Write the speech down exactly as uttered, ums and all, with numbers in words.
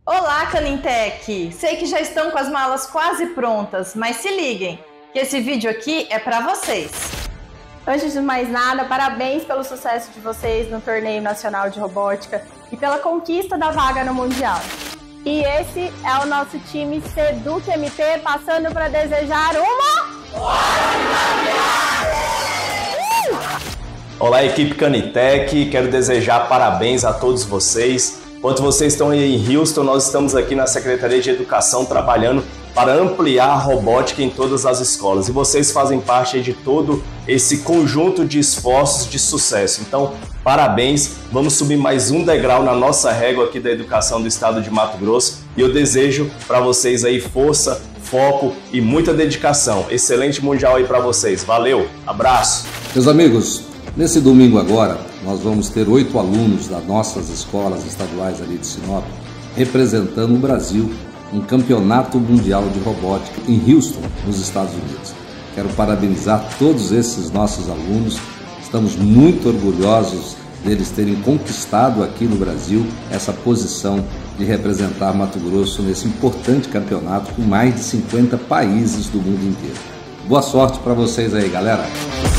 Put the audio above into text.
Olá, Canintec! Sei que já estão com as malas quase prontas, mas se liguem, que esse vídeo aqui é para vocês. Antes de mais nada, parabéns pelo sucesso de vocês no Torneio Nacional de Robótica e pela conquista da vaga no Mundial. E esse é o nosso time Seduc M T, passando para desejar uma... Olá, equipe Canintec, quero desejar parabéns a todos vocês. Enquanto vocês estão aí em Houston, nós estamos aqui na Secretaria de Educação trabalhando para ampliar a robótica em todas as escolas. E vocês fazem parte aí de todo esse conjunto de esforços de sucesso. Então, parabéns, vamos subir mais um degrau na nossa régua aqui da educação do estado de Mato Grosso. E eu desejo para vocês aí força, foco e muita dedicação. Excelente Mundial aí para vocês. Valeu, abraço! Meus amigos, nesse domingo agora, nós vamos ter oito alunos das nossas escolas estaduais ali de Sinop representando o Brasil em Campeonato Mundial de Robótica em Houston, nos Estados Unidos. Quero parabenizar todos esses nossos alunos, estamos muito orgulhosos deles terem conquistado aqui no Brasil essa posição de representar Mato Grosso nesse importante campeonato com mais de cinquenta países do mundo inteiro. Boa sorte para vocês aí, galera!